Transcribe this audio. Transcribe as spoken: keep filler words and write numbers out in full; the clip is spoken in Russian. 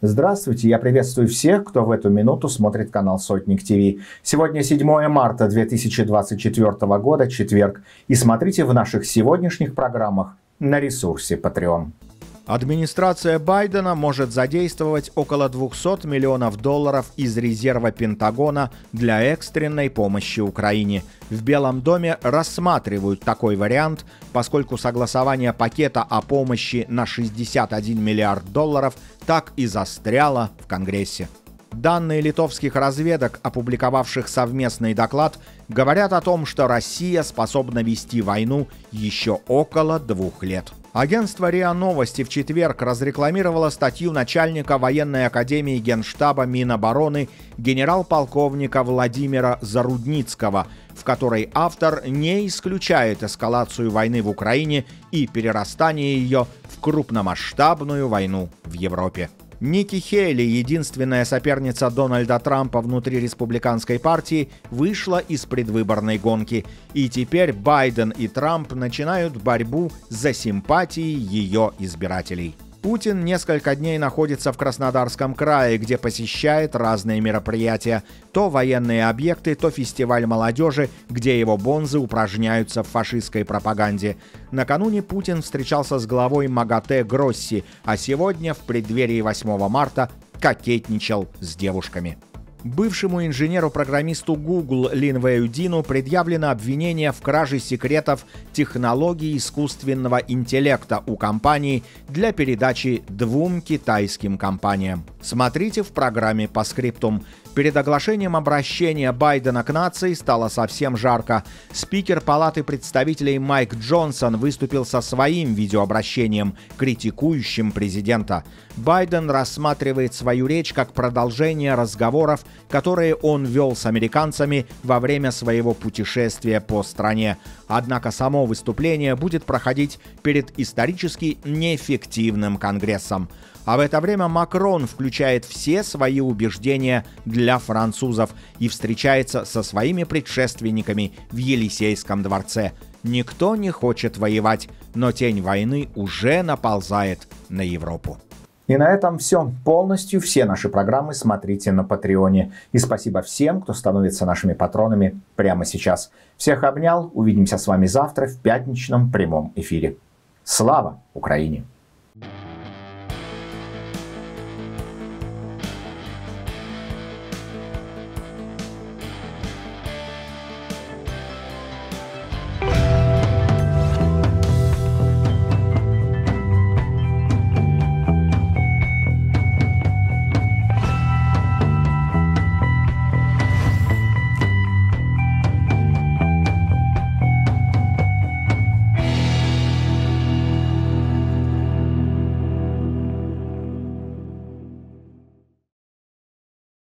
Здравствуйте, я приветствую всех, кто в эту минуту смотрит канал Сотник ТВ. Сегодня седьмое марта две тысячи двадцать четвёртого года, четверг. И смотрите в наших сегодняшних программах на ресурсе Patreon. Администрация Байдена может задействовать около двухсот миллионов долларов из резерва Пентагона для экстренной помощи Украине. В Белом доме рассматривают такой вариант, поскольку согласование пакета о помощи на шестьдесят один миллиард долларов так и застряло в Конгрессе. Данные литовских разведок, опубликовавших совместный доклад, говорят о том, что Россия способна вести войну еще около двух лет. Агентство РИА Новости в четверг разрекламировало статью начальника военной академии Генштаба Минобороны генерал-полковника Владимира Зарудницкого, в которой автор не исключает эскалацию войны в Украине и перерастание ее в крупномасштабную войну в Европе. Ники Хейли, единственная соперница Дональда Трампа внутри республиканской партии, вышла из предвыборной гонки. И теперь Байден и Трамп начинают борьбу за симпатии ее избирателей. Путин несколько дней находится в Краснодарском крае, где посещает разные мероприятия. То военные объекты, то фестиваль молодежи, где его бонзы упражняются в фашистской пропаганде. Накануне Путин встречался с главой МАГАТЭ Гросси, а сегодня, в преддверии восьмого марта, кокетничал с девушками. Бывшему инженеру-программисту Google Лин Вэйюдину предъявлено обвинение в краже секретов технологий искусственного интеллекта у компании для передачи двум китайским компаниям. Смотрите в программе по скриптум. Перед оглашением обращения Байдена к нации стало совсем жарко. Спикер Палаты представителей Майк Джонсон выступил со своим видеообращением, критикующим президента. Байден рассматривает свою речь как продолжение разговоров, которые он вел с американцами во время своего путешествия по стране. Однако само выступление будет проходить перед исторически неэффективным Конгрессом. А в это время Макрон включает все свои убеждения для французов и встречается со своими предшественниками в Елисейском дворце. Никто не хочет воевать, но тень войны уже наползает на Европу. И на этом все. Полностью все наши программы смотрите на Патреоне. И спасибо всем, кто становится нашими патронами прямо сейчас. Всех обнял. Увидимся с вами завтра в пятничном прямом эфире. Слава Украине!